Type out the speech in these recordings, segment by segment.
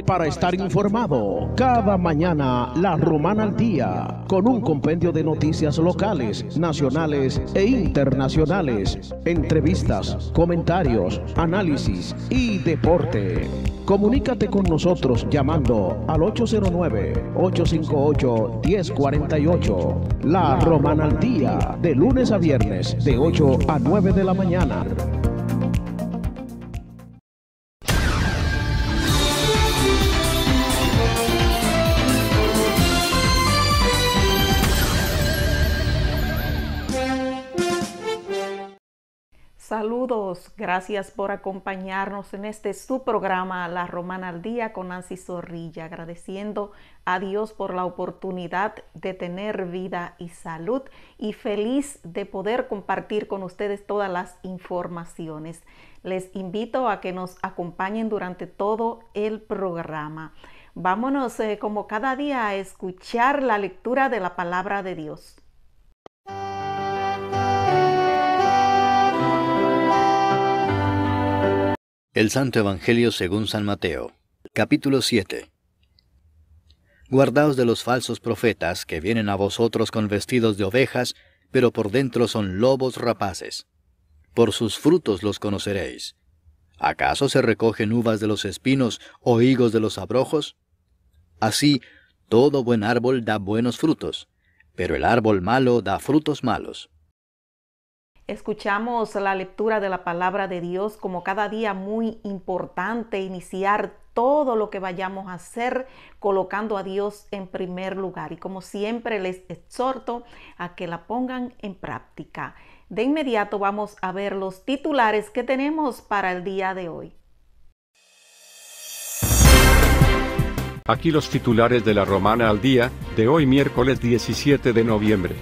para estar informado. Cada mañana, La Romana al Día, con un compendio de noticias locales, nacionales e internacionales, entrevistas, comentarios, análisis y deporte. Comunícate con nosotros llamando al 809-858-1048. La Romana al Día, de lunes a viernes, de 8 a 9 de la mañana. Saludos, gracias por acompañarnos en este su programa La Romana al Día con Nancy Zorrilla, agradeciendo a Dios por la oportunidad de tener vida y salud y feliz de poder compartir con ustedes todas las informaciones. Les invito a que nos acompañen durante todo el programa. Vámonos como cada día a escuchar la lectura de la palabra de Dios. El Santo Evangelio según San Mateo, capítulo 7. Guardaos de los falsos profetas que vienen a vosotros con vestidos de ovejas, pero por dentro son lobos rapaces. Por sus frutos los conoceréis. ¿Acaso se recogen uvas de los espinos o higos de los abrojos? Así, todo buen árbol da buenos frutos, pero el árbol malo da frutos malos. Escuchamos la lectura de la palabra de Dios, como cada día muy importante iniciar todo lo que vayamos a hacer colocando a Dios en primer lugar. Y como siempre les exhorto a que la pongan en práctica. De inmediato vamos a ver los titulares que tenemos para el día de hoy. Aquí los titulares de La Romana al Día, de hoy miércoles 17 de noviembre.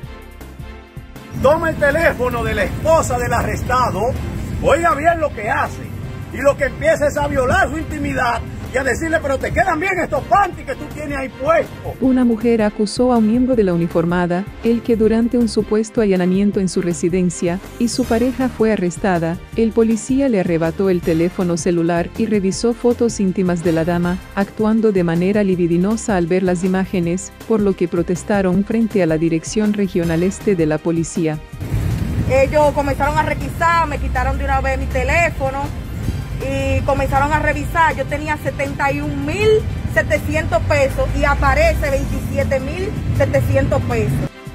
Toma el teléfono de la esposa del arrestado, oiga bien lo que hace, y lo que empieza es a violar su intimidad y a decirle, pero te quedan bien estos panties que tú tienes ahí puestos. Una mujer acusó a un miembro de la uniformada, el que durante un supuesto allanamiento en su residencia, y su pareja fue arrestada, el policía le arrebató el teléfono celular y revisó fotos íntimas de la dama, actuando de manera libidinosa al ver las imágenes, por lo que protestaron frente a la Dirección Regional Este de la Policía. Ellos comenzaron a requisar, me quitaron de una vez mi teléfono, y comenzaron a revisar. Yo tenía 71.700 pesos y aparece 27.700 pesos.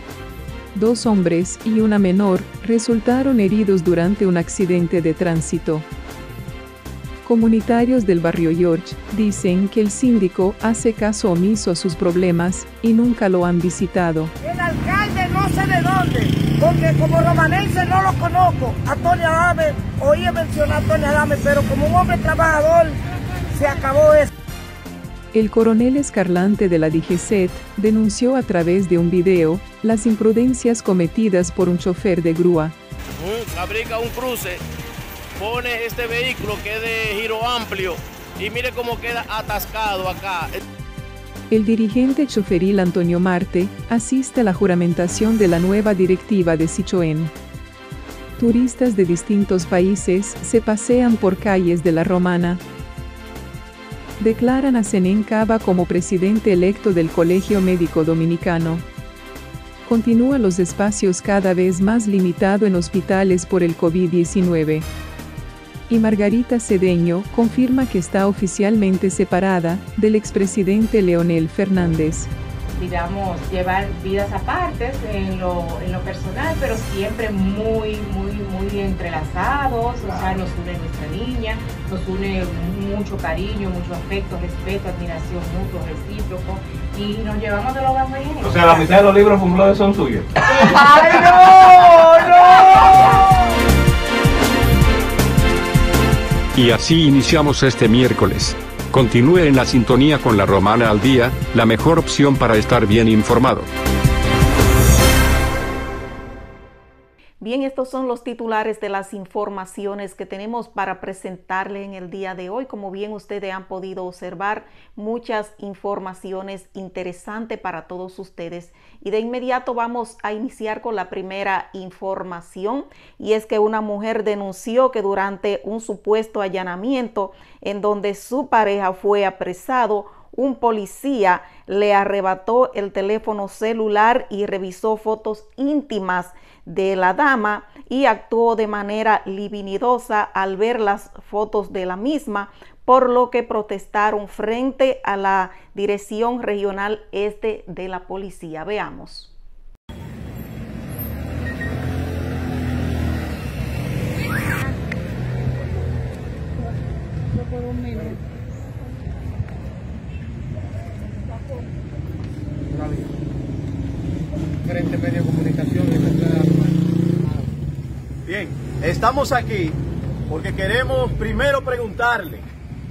2 hombres y una menor resultaron heridos durante un accidente de tránsito. Comunitarios del barrio George dicen que el síndico hace caso omiso a sus problemas y nunca lo han visitado. El alcalde no sé de dónde, porque como romanense no lo conozco. A Tony Adame, oí mencionar a Tony Adame, pero como un hombre trabajador se acabó eso. El coronel Escarlante de la DGCET denunció a través de un video las imprudencias cometidas por un chofer de grúa. Fabrica un cruce, pone este vehículo que es de giro amplio y mire cómo queda atascado acá. El dirigente choferil Antonio Marte asiste a la juramentación de la nueva directiva de Citroën. Turistas de distintos países se pasean por calles de La Romana. Declaran a Zenén Cava como presidente electo del Colegio Médico Dominicano. Continúan los espacios cada vez más limitados en hospitales por el COVID-19. Y Margarita Cedeño confirma que está oficialmente separada del expresidente Leonel Fernández. Digamos, llevar vidas aparte en lo personal, pero siempre muy entrelazados. O sea, nos une nuestra niña, nos une mucho cariño, mucho afecto, respeto, admiración mutuo, recíproco, y nos llevamos de lo más bien. O sea, la mitad de los libros Fumblores son suyos. ¡Ay, no! Y así iniciamos este miércoles. Continúe en la sintonía con La Romana al Día, la mejor opción para estar bien informado. Bien, estos son los titulares de las informaciones que tenemos para presentarles en el día de hoy. Como bien ustedes han podido observar, muchas informaciones interesantes para todos ustedes. Y de inmediato vamos a iniciar con la primera información, y es que una mujer denunció que durante un supuesto allanamiento en donde su pareja fue apresado, un policía le arrebató el teléfono celular y revisó fotos íntimas de la dama y actuó de manera libidinosa al ver las fotos de la misma, por lo que protestaron frente a la Dirección Regional Este de la Policía. Veamos. Diferentes medios de comunicación. Bien, estamos aquí porque queremos primero preguntarle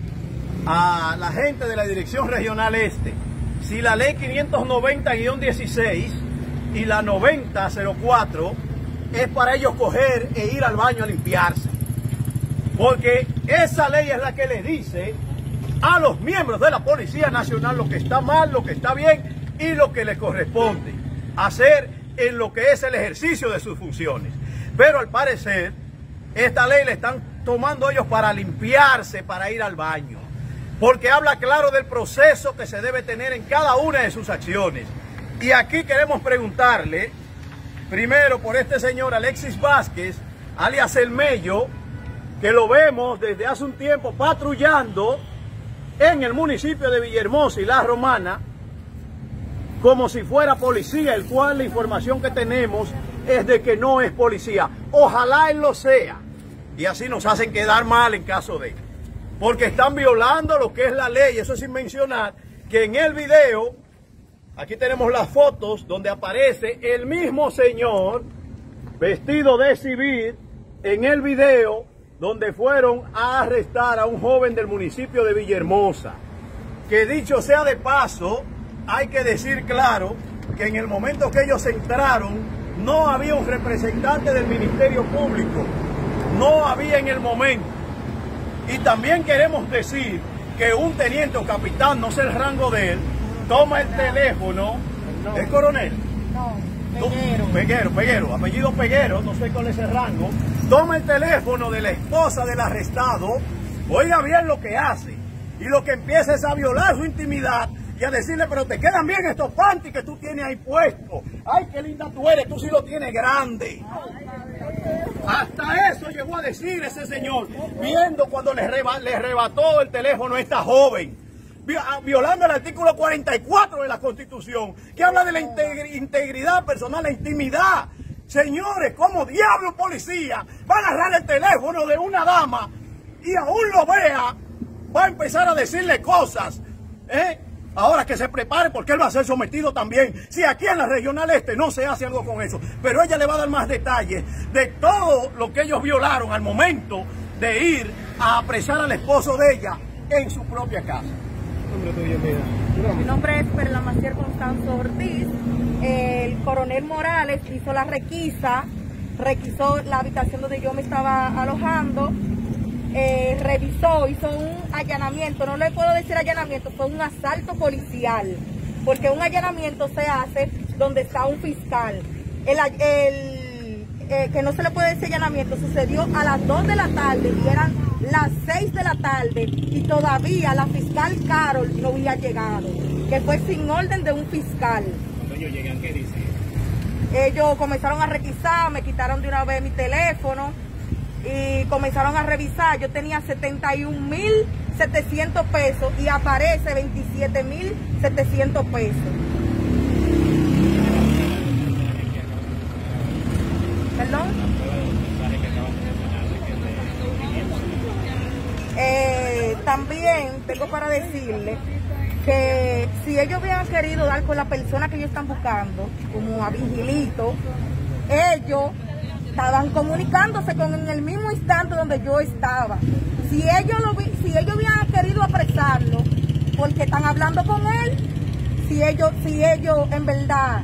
a la gente de la Dirección Regional Este si la ley 590-16 y la 9004 es para ellos coger e ir al baño a limpiarse. Porque esa ley es la que le dice a los miembros de la Policía Nacional lo que está mal, lo que está bien y lo que les corresponde hacer en lo que es el ejercicio de sus funciones. Pero al parecer, esta ley le están tomando ellos para limpiarse, para ir al baño. Porque habla claro del proceso que se debe tener en cada una de sus acciones. Y aquí queremos preguntarle, primero por este señor Alexis Vázquez, alias El Mello, que lo vemos desde hace un tiempo patrullando en el municipio de Villahermosa y La Romana, como si fuera policía, el cual la información que tenemos es de que no es policía. Ojalá él lo sea. Y así nos hacen quedar mal en caso de... Porque están violando lo que es la ley. Eso sin mencionar que en el video, aquí tenemos las fotos donde aparece el mismo señor vestido de civil en el video donde fueron a arrestar a un joven del municipio de Villahermosa. Que dicho sea de paso, hay que decir claro que en el momento que ellos entraron no había un representante del Ministerio Público, no había en el momento. Y también queremos decir que un teniente o capitán, no sé el rango de él, toma el teléfono, ¿es coronel? No, Peguero, apellido Peguero, no sé cuál es el rango, toma el teléfono de la esposa del arrestado, oiga bien lo que hace, y lo que empieza es a violar su intimidad, y a decirle, pero te quedan bien estos panties que tú tienes ahí puestos. Ay, qué linda tú eres, tú sí lo tienes grande. Hasta eso llegó a decir ese señor, viendo cuando le arrebató el teléfono a esta joven, violando el artículo 44 de la Constitución, que habla de la integridad personal, la intimidad. Señores, ¿cómo diablo policía va a agarrar el teléfono de una dama y aún lo vea, va a empezar a decirle cosas, Ahora que se prepare porque él va a ser sometido también. Si aquí en la Regional Este no se hace algo con eso. Pero ella le va a dar más detalles de todo lo que ellos violaron al momento de ir a apresar al esposo de ella en su propia casa. Mi nombre es Perla Maciel Constanzo Ortiz. El coronel Morales hizo la requisó la habitación donde yo me estaba alojando. Revisó, hizo un allanamiento, no le puedo decir allanamiento, fue un asalto policial, porque un allanamiento se hace donde está un fiscal. Que no se le puede decir allanamiento, sucedió a las 2 de la tarde y eran las 6 de la tarde y todavía la fiscal Carol no había llegado, que fue sin orden de un fiscal. Cuando ellos llegan, ¿qué dicen? Ellos comenzaron a requisar, me quitaron de una vez mi teléfono y comenzaron a revisar. Yo tenía 71.700 pesos y aparece 27.700 pesos. ¿Perdón? También tengo para decirle que si ellos hubieran querido dar con la persona que ellos están buscando, como a Vigilito, ellos estaban comunicándose en el mismo instante donde yo estaba. Si ellos hubieran querido apresarlo, porque están hablando con él, si ellos en verdad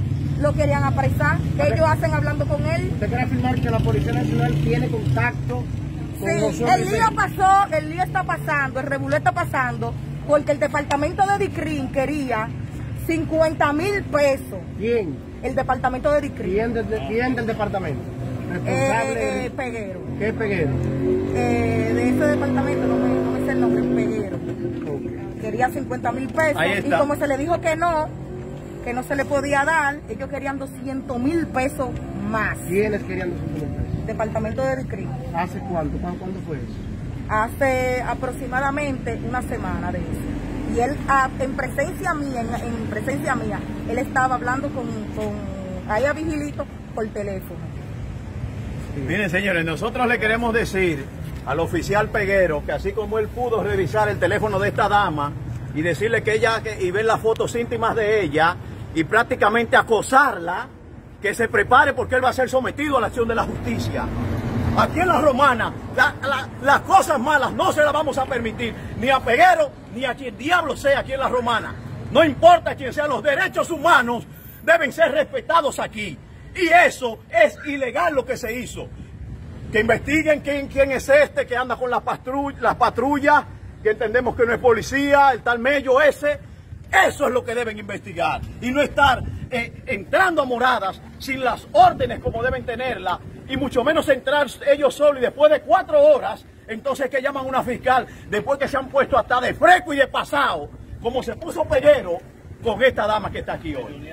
lo querían apresar. ¿Qué ellos hacen hablando con él? ¿Usted quiere afirmar que la Policía Nacional tiene contacto con sí, el lío pasó, el lío está pasando, el revuelo está pasando, porque el departamento de DICRIN quería 50,000 pesos. ¿Quién? El departamento de DICRIN. ¿Quién del departamento? Responsable. Peguero. ¿Qué es Peguero? De ese departamento, no me sé el nombre, Peguero. Okay. Quería 50,000 pesos y como se le dijo que no se le podía dar, ellos querían 200,000 pesos más. ¿Quiénes querían 200,000 pesos? Departamento de DICRIN. ¿Hace cuánto? ¿Cuándo fue eso? Hace aproximadamente una semana de eso. Y él, en presencia mía, él estaba hablando con ahí a Vigilito por teléfono. Miren, señores, nosotros le queremos decir al oficial Peguero que así como él pudo revisar el teléfono de esta dama y decirle que ella, y ver las fotos íntimas de ella y prácticamente acosarla, que se prepare porque él va a ser sometido a la acción de la justicia. Aquí en La Romana, las cosas malas no se las vamos a permitir, ni a Peguero, ni a quien diablo sea aquí en La Romana. No importa quién sean, los derechos humanos deben ser respetados aquí. Y eso es ilegal lo que se hizo. Que investiguen quién es este que anda con las patrullas, que entendemos que no es policía, el tal Mello ese. Eso es lo que deben investigar. Y no estar entrando a moradas sin las órdenes como deben tenerlas. Y mucho menos entrar ellos solos y después de 4 horas, entonces que llaman a una fiscal, después que se han puesto hasta de fresco y de pasado, como se puso Peguero con esta dama que está aquí hoy.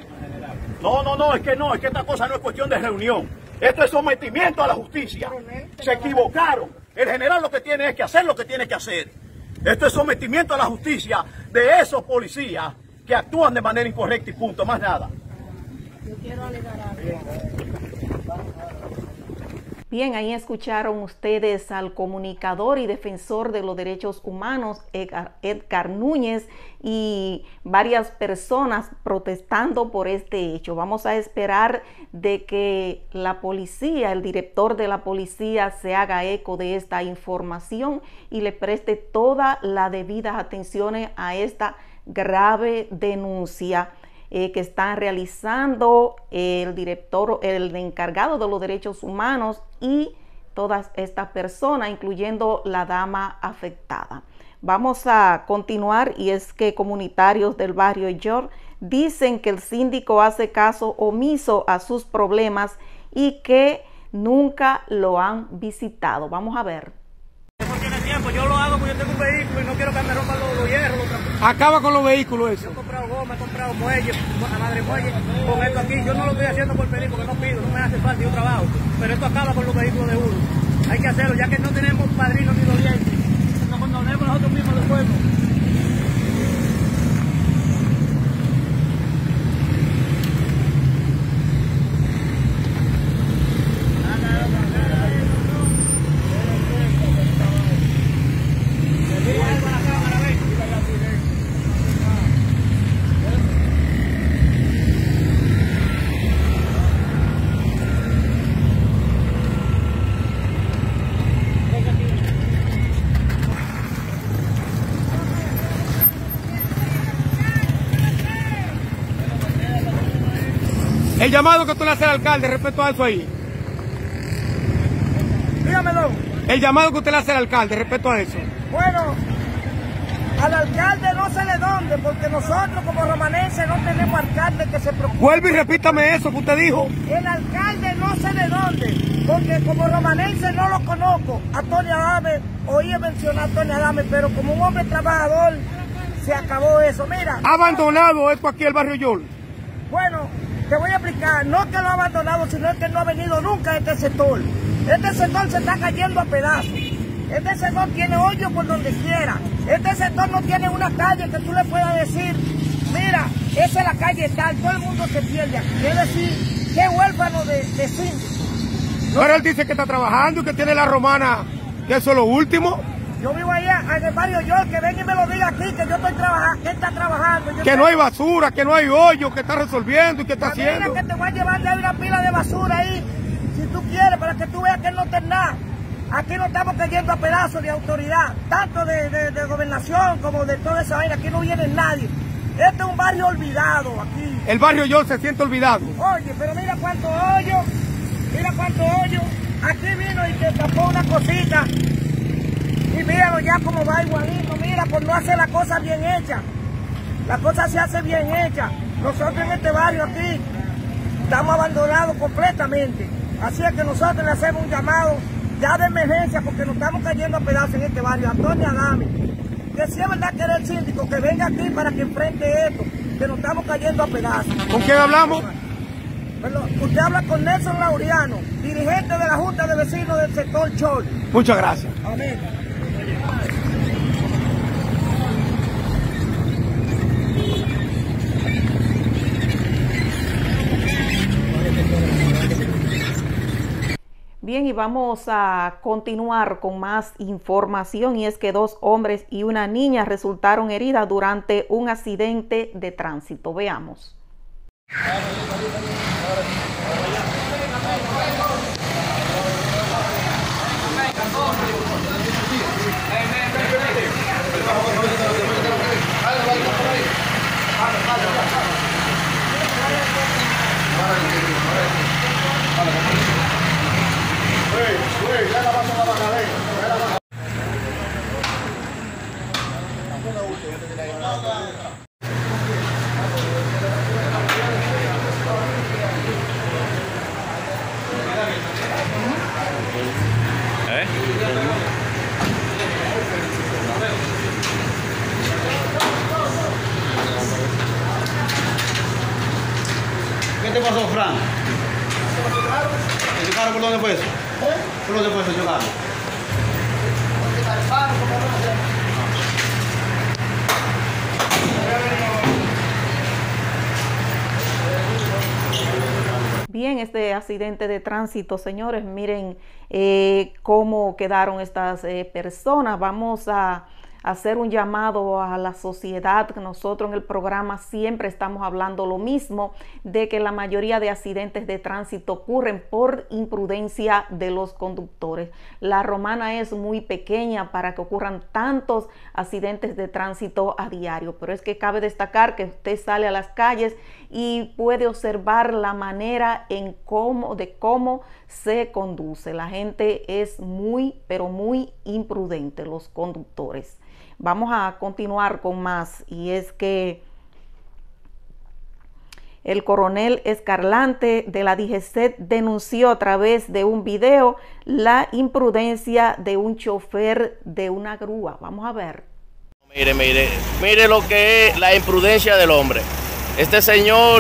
No, es que esta cosa no es cuestión de reunión. Esto es sometimiento a la justicia. Se equivocaron. El general lo que tiene es que hacer lo que tiene que hacer. Esto es sometimiento a la justicia de esos policías que actúan de manera incorrecta y punto, más nada. Yo quiero alegar algo. Bien, ahí escucharon ustedes al comunicador y defensor de los derechos humanos, Edgar Núñez, y varias personas protestando por este hecho. Vamos a esperar de que la policía, el director de la policía, se haga eco de esta información y le preste toda la debida atención a esta grave denuncia que están realizando el director, el encargado de los derechos humanos y todas estas personas, incluyendo la dama afectada. Vamos a continuar, y es que comunitarios del barrio York dicen que el síndico hace caso omiso a sus problemas y que nunca lo han visitado. Vamos a ver. Yo lo hago porque yo tengo un vehículo y no quiero que me rompan los hierros. Acaba con los vehículos eso. Yo he comprado goma, he comprado muelle, a madre muelle, con esto aquí. Yo no lo estoy haciendo por pedir porque no pido, no me hace falta, yo trabajo. Pero esto acaba con los vehículos de uno. Hay que hacerlo, ya que no tenemos padrinos ni dolientes. Nos condonemos nosotros mismos del pueblo. El llamado que tú le haces al alcalde respecto a eso ahí. Dígamelo. El llamado que usted le hace al alcalde respecto a eso. Bueno, al alcalde no sé de dónde, porque nosotros como romanenses no tenemos alcalde que se preocupe. Vuelve y repítame eso que usted dijo. El alcalde no sé de dónde, porque como romanense no lo conozco. A Tony Adame, oí mencionar a Tony Adame, pero como un hombre trabajador se acabó eso. Mira. ¿Ha abandonado esto aquí el barrio York? Bueno, te voy a explicar, no que lo ha abandonado, sino que no ha venido nunca a este sector. Este sector se está cayendo a pedazos. Este sector tiene hoyo por donde quiera. Este sector no tiene una calle que tú le puedas decir, mira, esa es la calle tal, todo el mundo se pierde aquí. Es decir, qué huérfano de síndico. Pero él dice que está trabajando y que tiene La Romana, que eso es lo último. Yo vivo allá en el barrio York, que ven y me lo diga aquí, que yo estoy trabajando, que él está trabajando. Que no hay basura, que no hay hoyo, que está resolviendo y que está haciendo. Mira que te voy a llevar de ahí una pila de basura ahí, si tú quieres, para que tú veas que él no está en nada. Aquí no estamos cayendo a pedazos de autoridad, tanto de gobernación como de toda esa vaina, aquí no viene nadie. Este es un barrio olvidado aquí. El barrio York se siente olvidado. Oye, pero mira cuánto hoyo. Mira cuánto hoyo. Aquí vino y te tapó una cosita. Y míralo ya como va igualito. Mira, por no hacer la cosa bien hecha. La cosa se hace bien hecha. Nosotros en este barrio aquí estamos abandonados completamente. Así es que nosotros le hacemos un llamado ya de emergencia porque nos estamos cayendo a pedazos en este barrio. Antonio Adame, que si es verdad que era el síndico, que venga aquí para que enfrente esto, que nos estamos cayendo a pedazos. ¿Con quién hablamos? Pero usted habla con Nelson Laureano, dirigente de la Junta de Vecinos del sector Chol. Muchas gracias. Amén. Bien, y vamos a continuar con más información, y es que 2 hombres y una niña resultaron heridas durante un accidente de tránsito. Veamos. ¿Qué te pasó, Fran? ¿El carro por dónde fue eso? ¿Por dónde fue eso, carro? Bien, este accidente de tránsito, señores, miren cómo quedaron estas personas. Vamos a hacer un llamado a la sociedad. Nosotros en el programa siempre estamos hablando lo mismo, de que la mayoría de accidentes de tránsito ocurren por imprudencia de los conductores. La Romana es muy pequeña para que ocurran tantos accidentes de tránsito a diario, pero es que cabe destacar que usted sale a las calles y puede observar la manera de cómo se conduce. La gente es muy, pero muy imprudente, los conductores. Vamos a continuar con más, y es que el coronel Escarlante de la DGCET denunció a través de un video la imprudencia de un chofer de una grúa. Vamos a ver. Mire lo que es la imprudencia del hombre. Este señor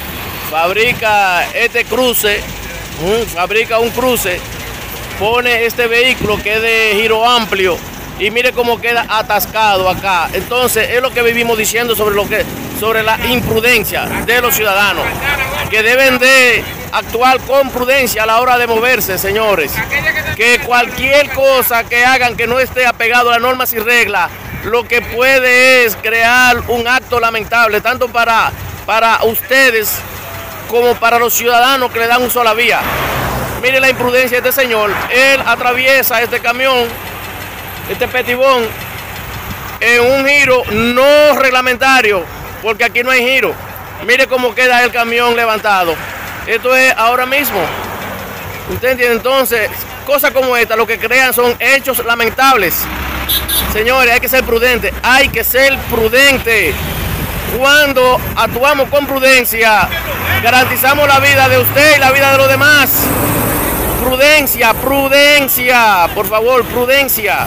fabrica este cruce, fabrica un cruce, pone este vehículo que es de giro amplio, y mire cómo queda atascado acá. Entonces es lo que vivimos diciendo sobre la imprudencia de los ciudadanos, que deben de actuar con prudencia a la hora de moverse, señores. Que cualquier cosa que hagan que no esté apegado a las normas y reglas, lo que puede es crear un acto lamentable, tanto para ustedes como para los ciudadanos que le dan uso a la vía. Mire la imprudencia de este señor. Él atraviesa este camión, este petibón, en un giro no reglamentario, porque aquí no hay giro. Mire cómo queda el camión levantado. Esto es ahora mismo. ¿Usted entiende? Entonces, cosas como esta lo que crean son hechos lamentables. Señores, hay que ser prudentes. Hay que ser prudentes. Cuando actuamos con prudencia, garantizamos la vida de usted y la vida de los demás. Prudencia, prudencia. Por favor, prudencia.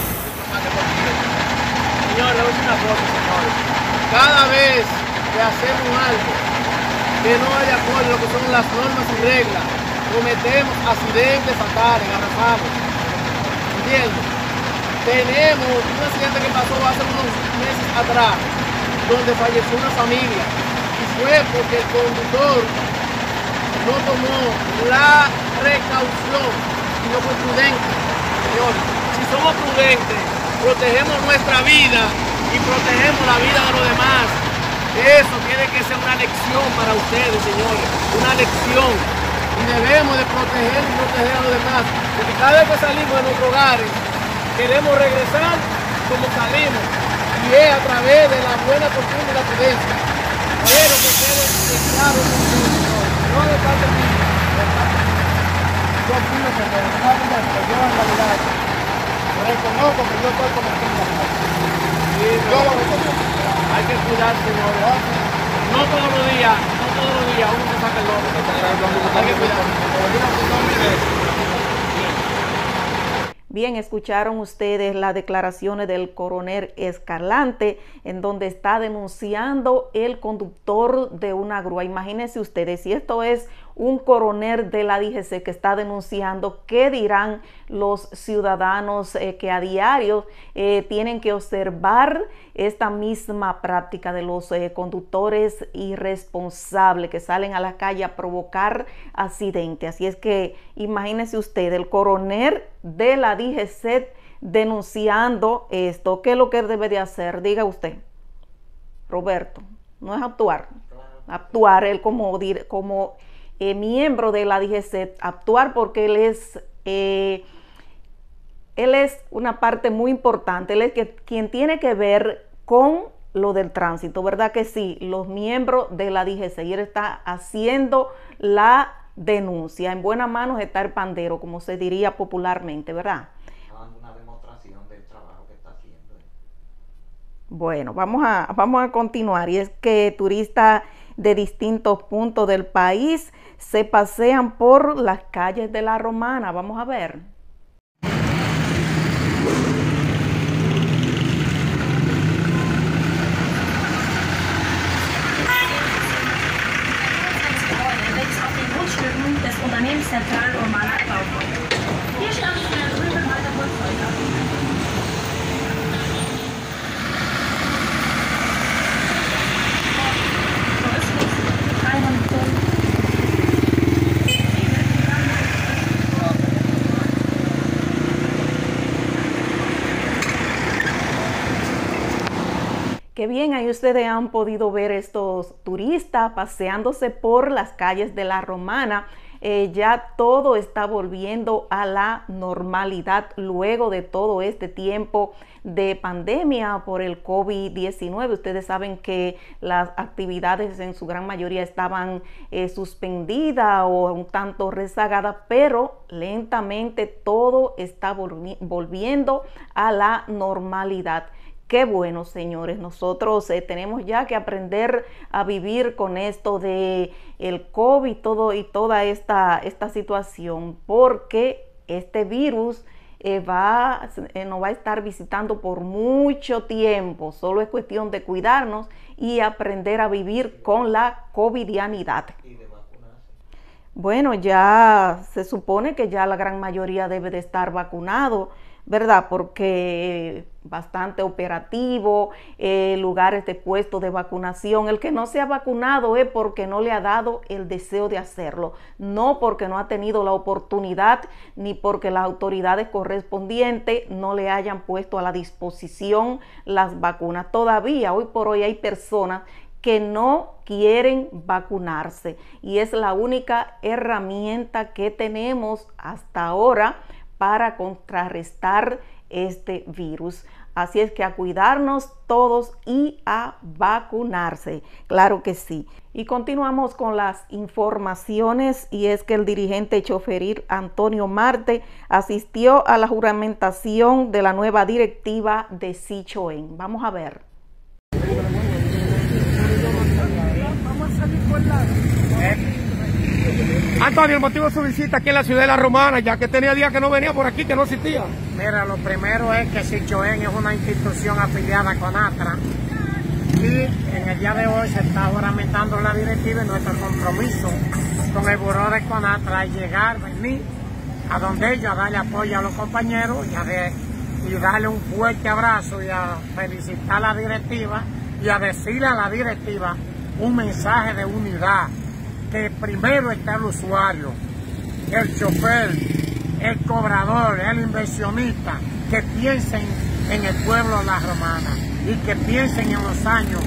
Señores, es una cosa, señores. Cada vez que hacemos algo que no hay de acuerdo a lo que son las normas y reglas, cometemos accidentes fatales, garrafales. ¿Entiendes? Tenemos un accidente que pasó hace unos meses atrás, donde falleció una familia, y fue porque el conductor no tomó la precaución y no fue prudente. Señores, si somos prudentes, protegemos nuestra vida y protegemos la vida de los demás. Eso tiene que ser una lección para ustedes, señores, una lección. Y debemos de proteger y proteger a los demás, porque cada vez que salimos de nuestros hogares, queremos regresar como salimos, y es a través de la buena costumbre y la prudencia. Quiero que quede claro, no de parte mía, yo pido que me dejaron de yo en realidad reconozco que yo estoy cometiendo hay que cuidarse, no todos los días uno se saca el loco, hay que cuidarse. Bien, escucharon ustedes las declaraciones del coronel Escalante, en donde está denunciando el conductor de una grúa. Imagínense ustedes, si esto es un coronel de la DGC que está denunciando, ¿qué dirán los ciudadanos que a diario tienen que observar esta misma práctica de los conductores irresponsables que salen a la calle a provocar accidentes? Así es que imagínense usted, el coronel de la DGC denunciando esto. ¿Qué es lo que él debe de hacer? Diga usted, Roberto. No es actuar. Actuar él como miembro de la DGC, actuar porque él es una parte muy importante. Él es quien tiene que ver con lo del tránsito, ¿verdad que sí? Los miembros de la DGC, y él está haciendo la denuncia. En buenas manos está el pandero, como se diría popularmente, ¿verdad? Dando una demostración del trabajo que está haciendo. Bueno, vamos a continuar, y es que turistas de distintos puntos del país se pasean por las calles de La Romana. Vamos a ver. Qué bien, ahí ustedes han podido ver estos turistas paseándose por las calles de La Romana. Ya todo está volviendo a la normalidad luego de todo este tiempo de pandemia por el COVID-19. Ustedes saben que las actividades en su gran mayoría estaban suspendidas o un tanto rezagadas, pero lentamente todo está volviendo a la normalidad. Qué bueno, señores, nosotros tenemos ya que aprender a vivir con esto de el COVID y toda esta situación, porque este virus nos va a estar visitando por mucho tiempo. Solo es cuestión de cuidarnos y aprender a vivir con la covidianidad. Bueno, ya se supone que ya la gran mayoría debe de estar vacunado, ¿verdad? Porque bastante operativo, lugares de puestos de vacunación. El que no se ha vacunado es porque no le ha dado el deseo de hacerlo, no porque no ha tenido la oportunidad, ni porque las autoridades correspondientes no le hayan puesto a la disposición las vacunas. Todavía, hoy por hoy, hay personas que no quieren vacunarse, y es la única herramienta que tenemos hasta ahora para contrarrestar este virus. Así es que a cuidarnos todos y a vacunarse, claro que sí. Y continuamos con las informaciones, y es que el dirigente choferil Antonio Marte asistió a la juramentación de la nueva directiva de Sichoen. Vamos a ver. Vamos a salir por la... Antonio, el motivo de su visita aquí en la ciudad de La Romana, ya que tenía días que no venía por aquí, que no existía. Mira, lo primero es que Sichoen es una institución afiliada con ATRA, y en el día de hoy se está juramentando la directiva, y nuestro compromiso con el buró de CONATRA es llegar, venir a donde ellos, a darle apoyo a los compañeros y darle un fuerte abrazo y a felicitar a la directiva y a decirle a la directiva un mensaje de unidad, que primero está el usuario, el chofer, el cobrador, el inversionista, que piensen en el pueblo de La Romana y que piensen en los años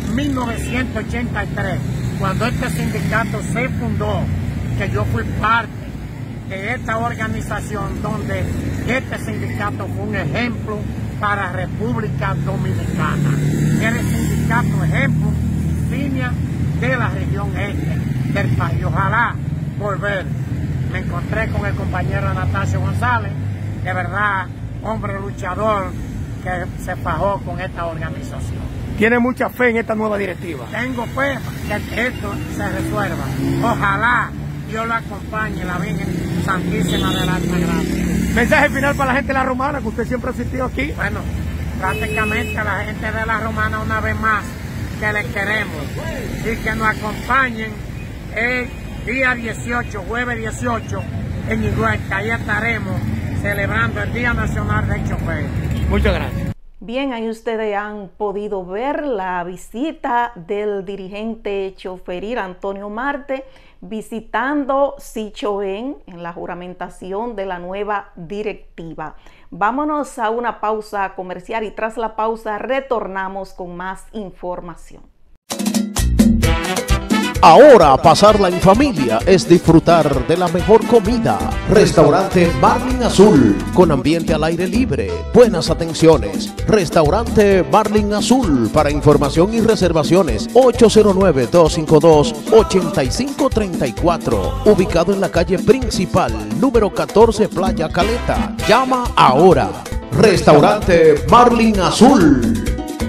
1983, cuando este sindicato se fundó, que yo fui parte de esta organización, donde este sindicato fue un ejemplo para República Dominicana. Era el sindicato ejemplo sin línea de la región este del país. Ojalá volver. Me encontré con el compañero Anastasio González, de verdad, hombre luchador que se fajó con esta organización. ¿Tiene mucha fe en esta nueva directiva? Tengo fe que esto se resuelva. Ojalá Dios lo acompañe, la Virgen Santísima de la Alta Gracia. Mensaje final para la gente de La Romana, que usted siempre ha asistido aquí. Bueno, prácticamente a la gente de La Romana una vez más que les queremos y que nos acompañen el día 18, jueves 18, en Iguelca. Ahí estaremos celebrando el Día Nacional del Chofer. Muchas gracias. Bien, ahí ustedes han podido ver la visita del dirigente choferil Antonio Marte visitando Sichoén en la juramentación de la nueva directiva. Vámonos a una pausa comercial y tras la pausa retornamos con más información. Ahora pasarla en familia es disfrutar de la mejor comida. Restaurante Marlin Azul, con ambiente al aire libre, buenas atenciones. Restaurante Marlin Azul, para información y reservaciones 809-252-8534, ubicado en la calle principal, número 14, Playa Caleta. Llama ahora. Restaurante Marlin Azul.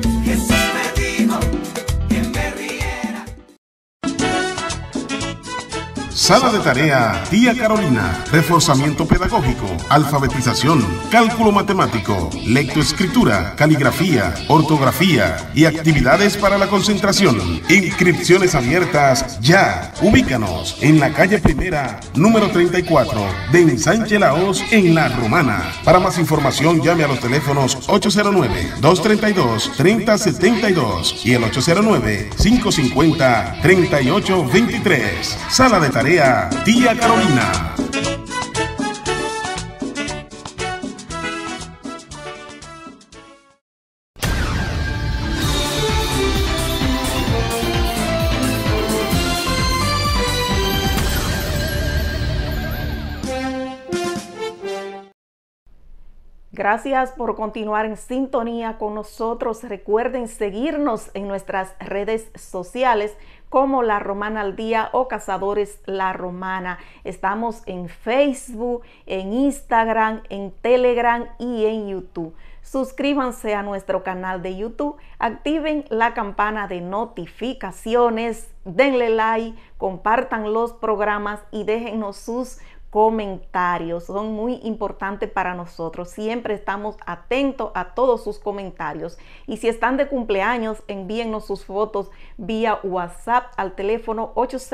Sala de tarea Tía Carolina, reforzamiento pedagógico, alfabetización, cálculo matemático, lectoescritura, caligrafía, ortografía y actividades para la concentración. Inscripciones abiertas ya. Ubícanos en la calle Primera, número 34, de Ensanche Laos, en La Romana. Para más información llame a los teléfonos 809-232-3072 y el 809-550-3823. Sala de tarea Tía Carolina. Gracias por continuar en sintonía con nosotros. Recuerden seguirnos en nuestras redes sociales como La Romana al Día o Cazadores La Romana. Estamos en Facebook, en Instagram, en Telegram y en YouTube. Suscríbanse a nuestro canal de YouTube, activen la campana de notificaciones, denle like, compartan los programas y déjennos sus comentarios. Son muy importantes para nosotros. Siempre estamos atentos a todos sus comentarios. Y si están de cumpleaños, envíennos sus fotos vía WhatsApp al teléfono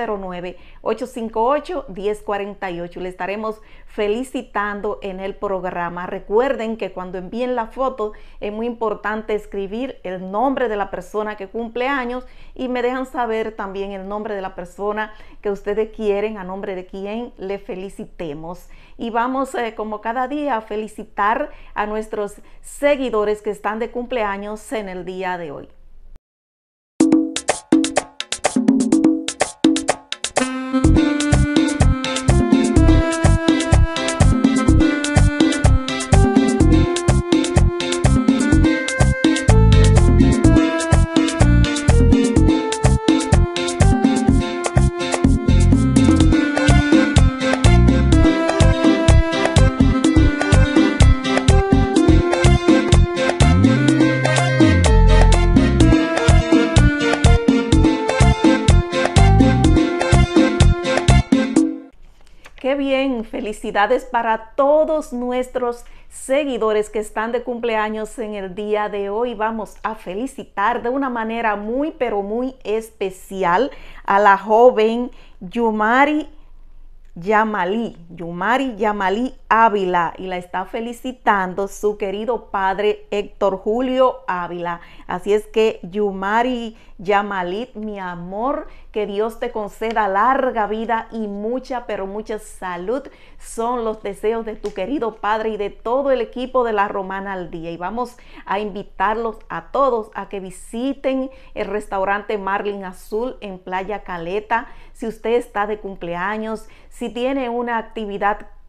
809-858-1048. Le estaremos felicitando en el programa. Recuerden que cuando envíen la foto es muy importante escribir el nombre de la persona que cumple años y me dejan saber también el nombre de la persona que ustedes quieren, a nombre de quien le felicitemos. Y vamos como cada día a felicitar a nuestros seguidores que están de cumpleaños en el día de hoy. Qué bien, felicidades para todos nuestros seguidores que están de cumpleaños en el día de hoy. Vamos a felicitar de una manera muy pero muy especial a la joven Yumari Yamalí Ávila, y la está felicitando su querido padre Héctor Julio Ávila. Así es que Yumari Yamalí, mi amor, que Dios te conceda larga vida y mucha, pero mucha salud. Son los deseos de tu querido padre y de todo el equipo de La Romana al Día. Y vamos a invitarlos a todos a que visiten el restaurante Marlin Azul en Playa Caleta. Si usted está de cumpleaños, si tiene una actividad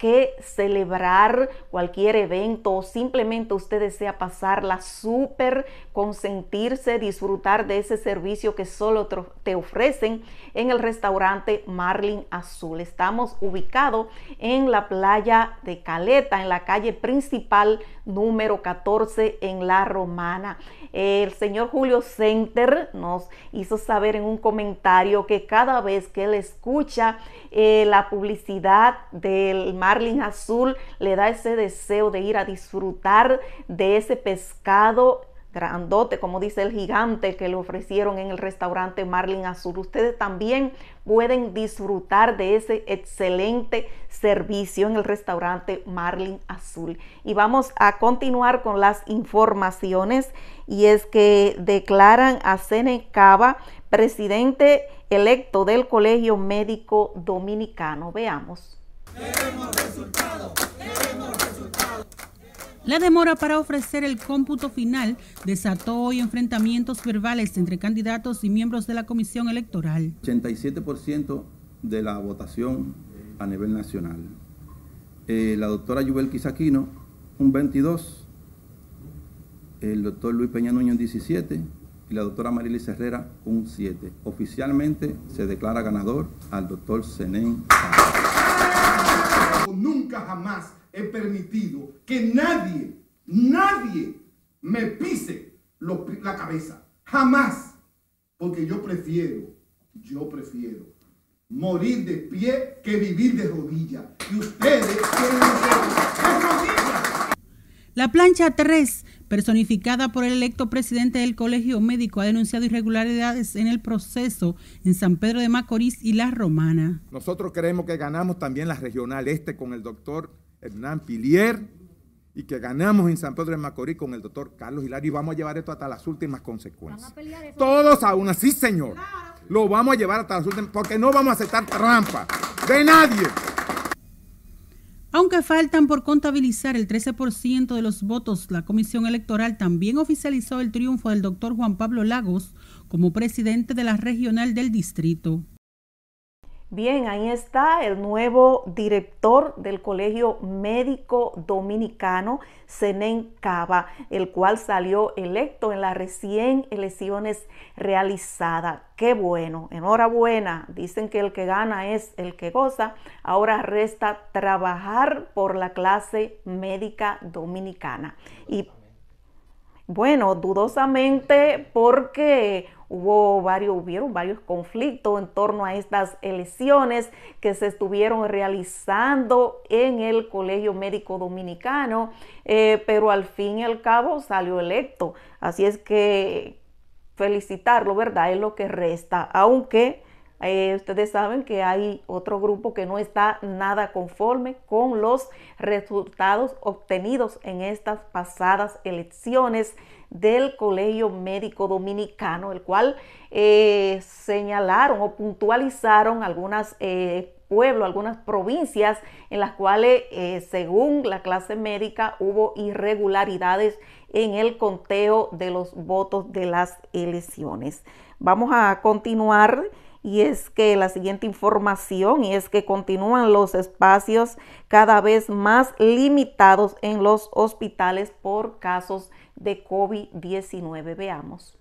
que celebrar cualquier evento o simplemente usted desea pasarla súper, consentirse, disfrutar de ese servicio que solo te ofrecen en el restaurante Marlin Azul. Estamos ubicados en la playa de Caleta, en la calle principal número 14 en La Romana. El señor Julio Center nos hizo saber en un comentario que cada vez que él escucha la publicidad del Marlin Azul, le da ese deseo de ir a disfrutar de ese pescado grandote, como dice el gigante, que le ofrecieron en el restaurante Marlin Azul. Ustedes también pueden disfrutar de ese excelente servicio en el restaurante Marlin Azul. Y vamos a continuar con las informaciones, y es que declaran a Zenén Cava presidente electo del Colegio Médico Dominicano. Veamos. Queremos resultados, queremos resultados. La demora para ofrecer el cómputo final desató hoy enfrentamientos verbales entre candidatos y miembros de la comisión electoral. 87% de la votación a nivel nacional. La doctora Yubel Quisaquino, un 22%. El doctor Luis Peña Núñez, un 17%. Y la doctora Marilis Herrera, un 7%. Oficialmente se declara ganador al doctor Zenén Cava. Nunca jamás he permitido que nadie me pise la cabeza. Jamás. Porque yo prefiero morir de pie que vivir de rodillas. Y ustedes quieren hacer de rodillas. La plancha 3, personificada por el electo presidente del Colegio Médico, ha denunciado irregularidades en el proceso en San Pedro de Macorís y La Romana. Nosotros creemos que ganamos también la regional este con el doctor Hernán Pilier y que ganamos en San Pedro de Macorís con el doctor Carlos Hilario, y vamos a llevar esto hasta las últimas consecuencias. Todos a una, sí señor, lo vamos a llevar hasta las últimas, porque no vamos a aceptar trampa de nadie. Aunque faltan por contabilizar el 13% de los votos, la Comisión Electoral también oficializó el triunfo del doctor Juan Pablo Lagos como presidente de la regional del distrito. Bien, ahí está el nuevo director del Colegio Médico Dominicano, Zenén Cava, el cual salió electo en las recién elecciones realizadas. ¡Qué bueno! Enhorabuena. Dicen que el que gana es el que goza. Ahora resta trabajar por la clase médica dominicana. Y bueno, dudosamente, porque hubieron varios conflictos en torno a estas elecciones que se estuvieron realizando en el Colegio Médico Dominicano, pero al fin y al cabo salió electo. Así es que felicitarlo, ¿verdad? Es lo que resta, aunque ustedes saben que hay otro grupo que no está nada conforme con los resultados obtenidos en estas pasadas elecciones del Colegio Médico Dominicano, el cual señalaron o puntualizaron algunas pueblos, algunas provincias en las cuales, según la clase médica, hubo irregularidades en el conteo de los votos de las elecciones. Vamos a continuar. Y es que la siguiente información, y es que continúan los espacios cada vez más limitados en los hospitales por casos de COVID-19. Veamos.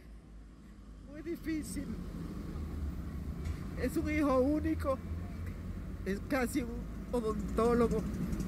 Muy difícil. Es un hijo único. Es casi un odontólogo.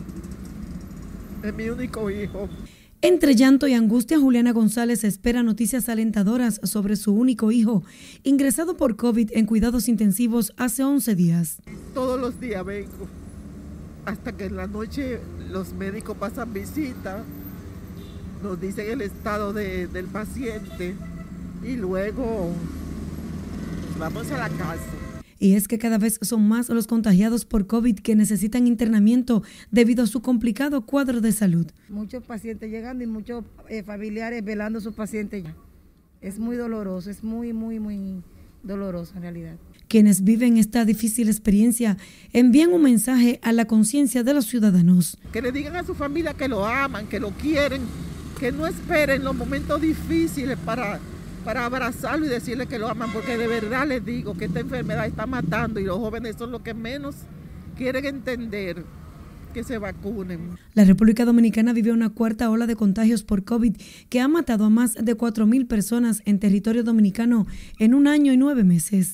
Es mi único hijo. Entre llanto y angustia, Juliana González espera noticias alentadoras sobre su único hijo, ingresado por COVID en cuidados intensivos hace 11 días. Todos los días vengo, hasta que en la noche los médicos pasan visita, nos dicen el estado del paciente y luego vamos a la casa. Y es que cada vez son más los contagiados por COVID que necesitan internamiento debido a su complicado cuadro de salud. Muchos pacientes llegando y muchos familiares velando a sus pacientes ya. Es muy doloroso, es muy doloroso en realidad. Quienes viven esta difícil experiencia envían un mensaje a la conciencia de los ciudadanos. Que le digan a su familia que lo aman, que lo quieren, que no esperen los momentos difíciles para abrazarlo y decirle que lo aman, porque de verdad les digo que esta enfermedad está matando y los jóvenes son los que menos quieren entender que se vacunen. La República Dominicana vive una cuarta ola de contagios por COVID que ha matado a más de 4.000 personas en territorio dominicano en 1 año y 9 meses.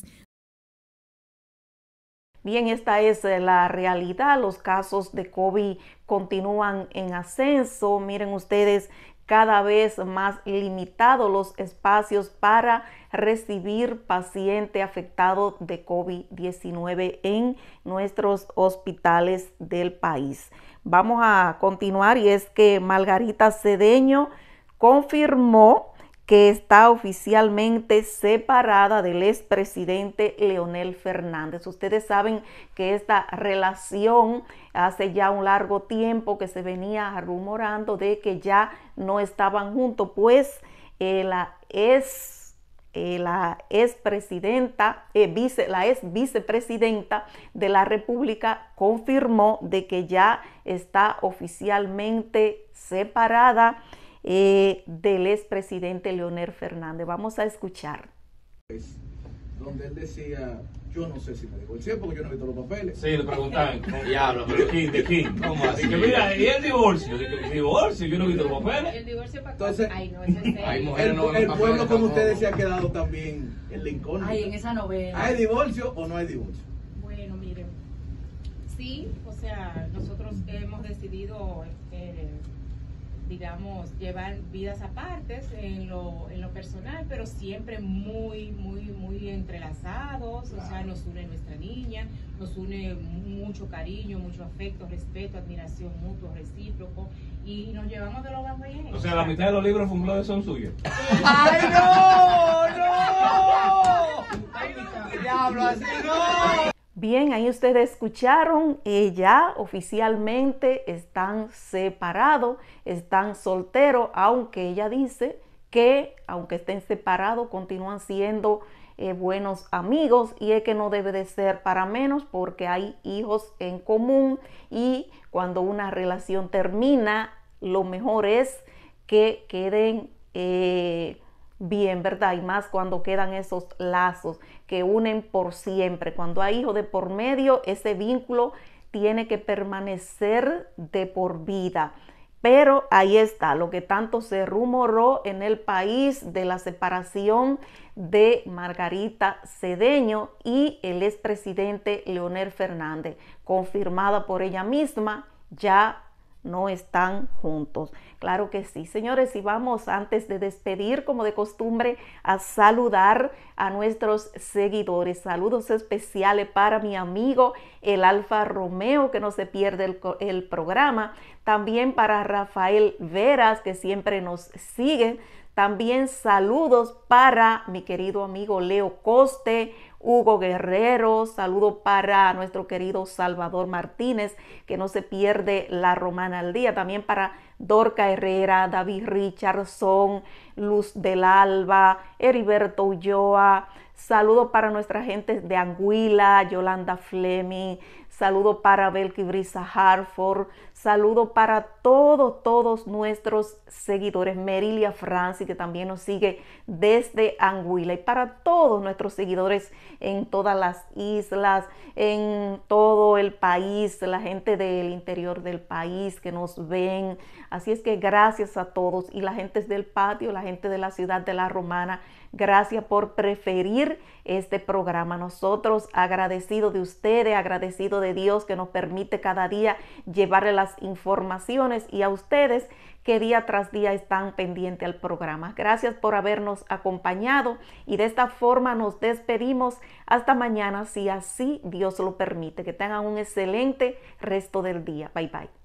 Bien, esta es la realidad. Los casos de COVID continúan en ascenso. Miren ustedes, cada vez más limitados los espacios para recibir pacientes afectados de COVID-19 en nuestros hospitales del país. Vamos a continuar, y es que Margarita Cedeño confirmó que está oficialmente separada del expresidente Leonel Fernández. Ustedes saben que esta relación hace ya un largo tiempo que se venía rumorando de que ya no estaban juntos, pues la ex vicepresidenta de la República confirmó de que ya está oficialmente separada del expresidente Leonel Fernández. Vamos a escuchar. Donde él decía, yo no sé si me divorcié porque yo no he visto los papeles. Sí, le preguntaban, diablo, pero ¿de quién? ¿Cómo así? Que mira, ¿y el divorcio? ¿Divorcio? Yo no he visto los papeles. El divorcio para entonces, el pueblo como ustedes se ha quedado también en la incógnita. Ay, en esa novela. ¿Hay divorcio o no hay divorcio? Bueno, miren, sí, o sea, nosotros hemos decidido digamos, llevar vidas apartes en lo personal, pero siempre muy entrelazados. O sea, nos une nuestra niña, nos une mucho cariño, mucho afecto, respeto, admiración mutuo, recíproco, y nos llevamos de lo más bien. O sea, la mitad de los libros fumbles son suyos. ¡Ay, no! ¡Diablo, así no! Bien, ahí ustedes escucharon, ya oficialmente están separados, están solteros, aunque ella dice que aunque estén separados continúan siendo buenos amigos, y es que no debe de ser para menos porque hay hijos en común, y cuando una relación termina lo mejor es que queden bien, ¿verdad? Y más cuando quedan esos lazos que unen por siempre. Cuando hay hijos de por medio, ese vínculo tiene que permanecer de por vida. Pero ahí está, lo que tanto se rumoró en el país de la separación de Margarita Cedeño y el expresidente Leonel Fernández, confirmada por ella misma, ya no están juntos. Claro que sí, señores, y vamos, antes de despedir, como de costumbre, a saludar a nuestros seguidores. Saludos especiales para mi amigo el Alfa Romeo, que no se pierde el programa. También para Rafael Veras, que siempre nos sigue. También saludos para mi querido amigo Leo Coste, Hugo Guerrero, saludo para nuestro querido Salvador Martínez, que no se pierde la Romana al Día. También para Dorca Herrera, David Richardson, Luz del Alba, Heriberto Ulloa. Saludo para nuestra gente de Anguila, Yolanda Fleming. Saludo para Belki Brisa Harford. Saludo para todos nuestros seguidores. Merilia Francis, que también nos sigue desde Anguila. Y para todos nuestros seguidores en todas las islas, en todo el país, la gente del interior del país que nos ven. Así es que gracias a todos. Y la gente del patio, la gente de la ciudad de La Romana, gracias por preferir este programa. Nosotros agradecidos de ustedes, agradecidos de Dios que nos permite cada día llevarle las informaciones, y a ustedes que día tras día están pendientes al programa. Gracias por habernos acompañado, y de esta forma nos despedimos hasta mañana, si así Dios lo permite. Que tengan un excelente resto del día. Bye bye.